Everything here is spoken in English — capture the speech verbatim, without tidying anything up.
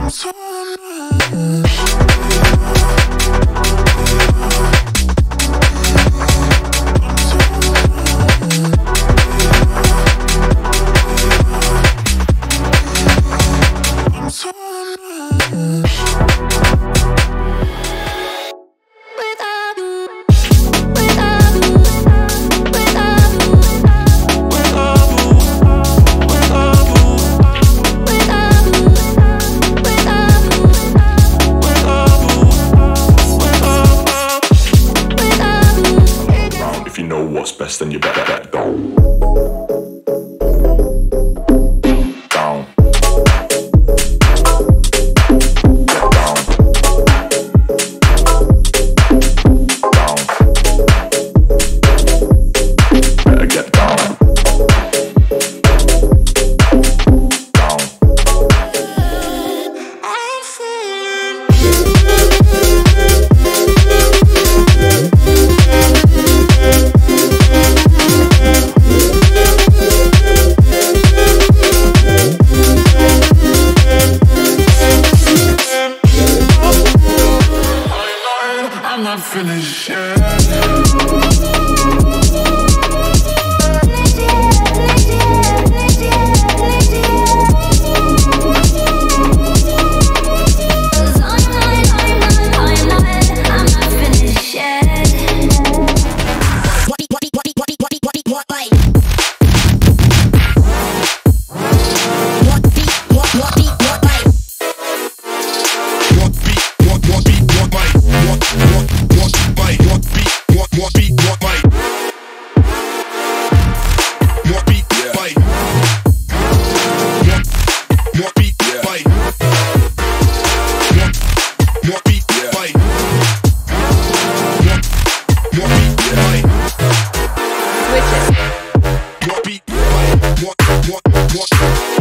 What's best, then you better let go. Down. Get down. Down. Better get down. Down. I'm falling. I'm not finished yet. Switch it. What beat? What? What? What?